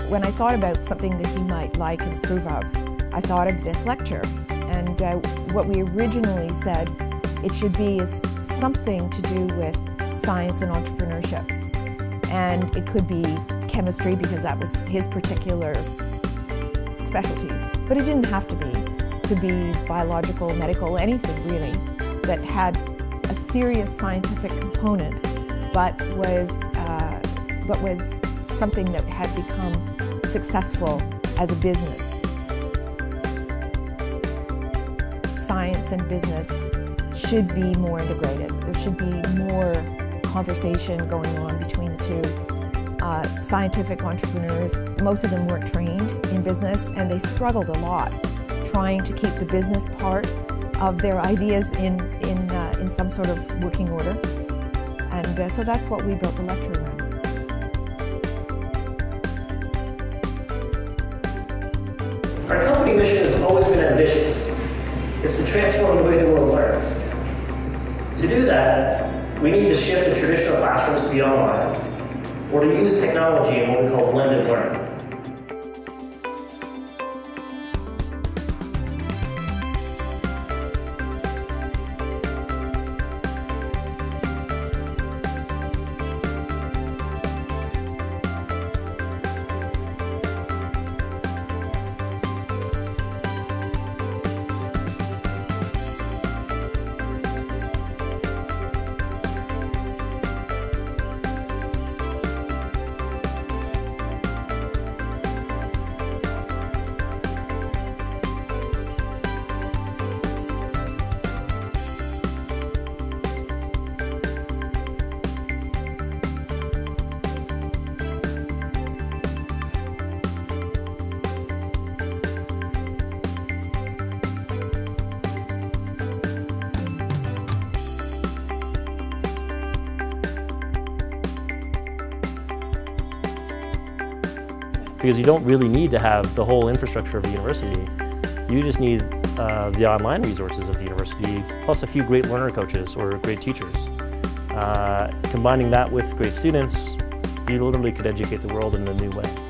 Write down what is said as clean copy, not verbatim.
when I thought about something that he might like and approve of, I thought of this lecture. And what we originally said it should be is something to do with science and entrepreneurship. And it could be chemistry because that was his particular specialty. But it didn't have to be. It could be biological, medical, anything really that had a serious scientific component but was something that had become successful as a business. Science and business should be more integrated. There should be more conversation going on between the two. Scientific entrepreneurs, most of them weren't trained in business, and they struggled a lot trying to keep the business part of their ideas in some sort of working order. And so that's what we built the lecture around. Our company mission has always been ambitious. It's to transform the way the world learns. To do that, we need to shift the traditional classrooms to be online, or to use technology in what we call blended learning. Because you don't really need to have the whole infrastructure of the university. You just need the online resources of the university, plus a few great learner coaches or great teachers. Combining that with great students, you literally could educate the world in a new way.